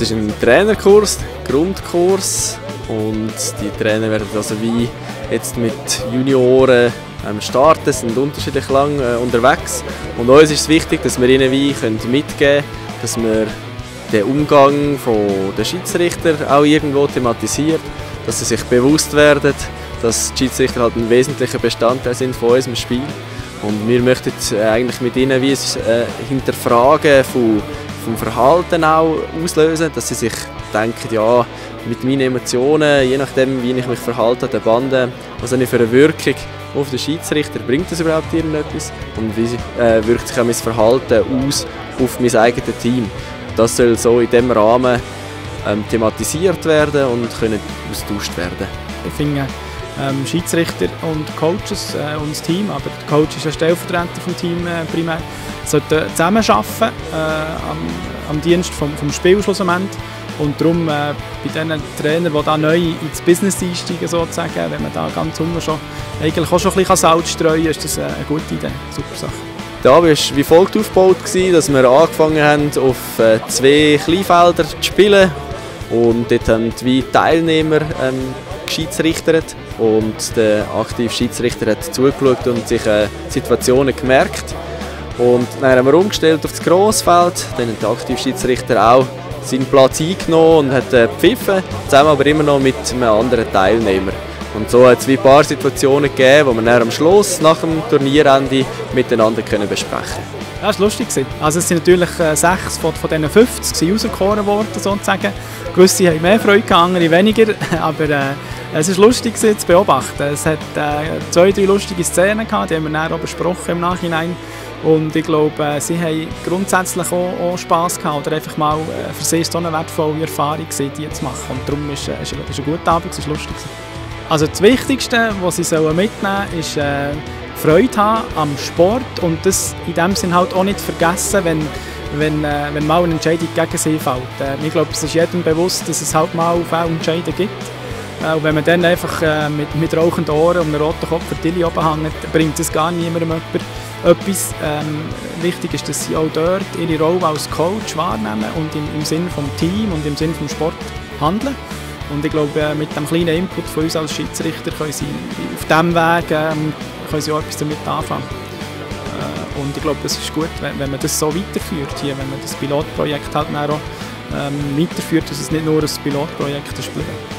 ist ein Trainerkurs, Grundkurs, und die Trainer werden also wie jetzt mit Junioren starten, sind unterschiedlich lang unterwegs. Und uns ist es wichtig, dass wir ihnen wie mitgeben können, dass wir den Umgang der Schiedsrichter auch irgendwo thematisiert, dass sie sich bewusst werden, dass die Schiedsrichter halt ein wesentlicher Bestandteil sind von unserem Spiel. Und wir möchten eigentlich mit ihnen wie Hinterfragen vom Verhalten auch auslösen, dass sie sich denken, ja, mit meinen Emotionen, je nachdem wie ich mich verhalte an der Bande, was habe ich für eine Wirkung auf den Schiedsrichter, bringt das überhaupt irgendetwas und wie wirkt sich auch mein Verhalten aus auf mein eigenes Team. Das soll so in diesem Rahmen thematisiert werden und können austauscht werden. Ich finde, Schiedsrichter und Coaches und das Team, aber der Coach ist ja Stellvertreter vom Team primär, sollten zusammenarbeiten am Dienst vom Spiel schlussendlich. Und darum bei diesen Trainern, die da neu ins Business einsteigen, sozusagen, wenn man da ganz unten schon eigentlich auch schon ein bisschen Salz streuen kann, ist das eine gute Idee, super Sache. Der Abend war wie folgt aufgebaut, dass wir angefangen haben, auf 2 Kleinfelder zu spielen. Und dort haben die Teilnehmer geschiedsrichtert. Und der aktive Schiedsrichter hat zugeschaut und sich Situationen gemerkt. Und dann haben wir umgestellt auf das Grossfeld. Dann hat der aktive Schiedsrichter auch seinen Platz eingenommen und hat gepfiffen, zusammen aber immer noch mit einem anderen Teilnehmer. Und so hat es ein paar Situationen gegeben, die wir dann am Schluss, nach dem Turnierende, miteinander besprechen können. Ja, das war lustig. Also es sind natürlich 6 von diesen 50 rausgekoren worden, sozusagen. Gewisse haben mehr Freude, andere weniger, aber es war lustig zu beobachten. Es hat 2, 3 lustige Szenen gehabt, die haben wir dann auch besprochen im Nachhinein. Und ich glaube, sie haben grundsätzlich auch Spass gehabt oder einfach mal für sie so eine wertvolle Erfahrung gewesen, die zu machen. Und darum war es ein guter Abend, es war lustig. Also das Wichtigste, was sie mitnehmen sollen, ist Freude haben am Sport und das in dem Sinne halt auch nicht vergessen, wenn mal eine Entscheidung gegen sie fällt. Ich glaube, es ist jedem bewusst, dass es halt mal Fehlentscheidungen gibt. Und wenn man dann einfach mit rauchenden Ohren und einem roten Kopf für die oben hängt, bringt es gar niemandem etwas. Wichtig ist, dass sie auch dort ihre Rolle als Coach wahrnehmen und im Sinne des Teams und im Sinne des Sports handeln. Und ich glaube, mit dem kleinen Input von uns als Schiedsrichter können sie auf diesem Weg können sie auch etwas damit anfangen. Und ich glaube, es ist gut, wenn man das so weiterführt, hier, wenn man das Pilotprojekt halt auch weiterführt, dass es nicht nur ein Pilotprojekt ist.